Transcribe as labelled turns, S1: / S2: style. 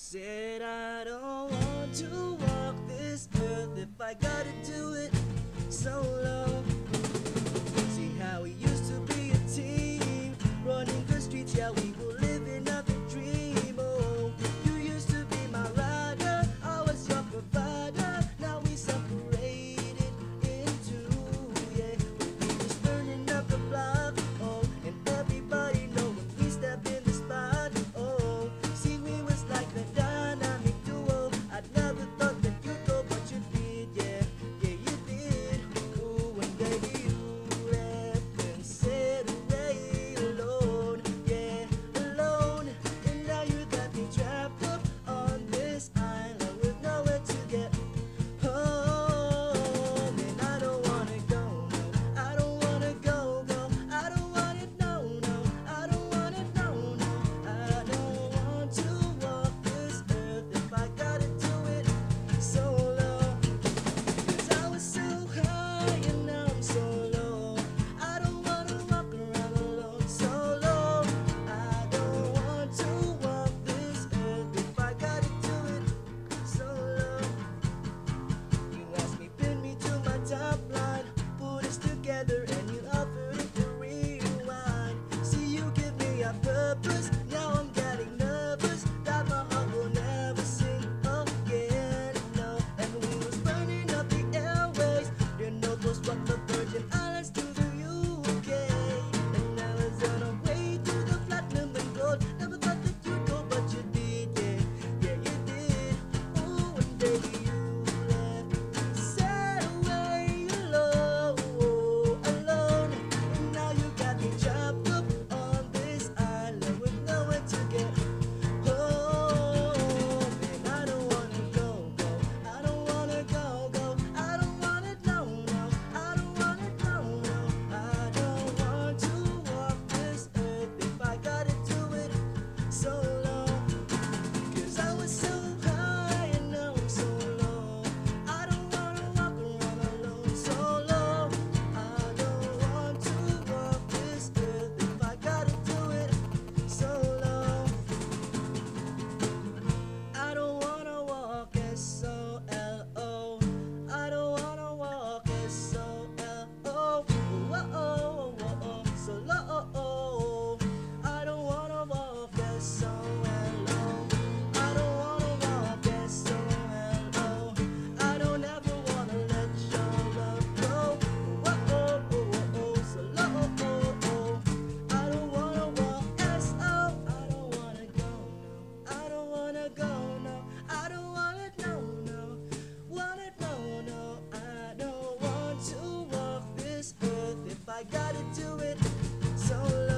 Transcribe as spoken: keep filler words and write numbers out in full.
S1: Said I don't want to walk this earth if I gotta do it solo. See how we used to be a team, running the streets, yeah, we were living out the dream. Oh, you used to be my rider, I was your provider. Now we separated in two, yeah. We just burning up the block, oh, and everybody know when we step in the spot. Oh, see, we was like the dynamic duo. I never thought that you'd go, but you did, yeah, yeah, you did. Ooh, and baby, you left and said away alone, yeah, alone. And now you got me trapped up on this island with nowhere to get home. And I don't wanna go, no, I don't wanna go, go, I don't want it, no, no, I don't want it, no, no. I don't want to walk this earth if I gotta do it solo. 'Cause I was so high and now I'm so low. I don't wanna walk around alone solo. I don't want to walk this earth if I gotta do it solo. You asked me, pin me to my top line, put us together, and you offered it the rewind. See, you give me a purpose, now I'm getting nervous that my heart will never sing again, no. And we was burning up the airways, your note was from the Virgin Islands to the U K, and now it's on our way to the platinum and gold. Never thought that you'd go, but you did, yeah, yeah, you did. Ooh, and baby, you left me sad away alone, alone. And now you got me trapped up on this island with nowhere to get home. And I don't wanna go, go, I don't wanna go, go, I don't want it, no, no, I don't want it, no, no. I don't want to walk this earth if I gotta do it solo. 'Cause I was so high and now I'm so low. I don't wanna walk around alone solo. I don't want to walk this earth if I gotta do it solo. I don't wanna walk S O L O. I don't wanna walk S O L O. Whoa, whoa, solo. I don't wanna walk S O L O. I don't wanna walk S O L O. I don't ever wanna let your love go. Whoa, solo. I don't wanna walk S O. I don't wanna go, no. I don't wanna go, no. I don't want it, no, no. Want it, no, no. I don't want to walk this earth if I gotta do it solo.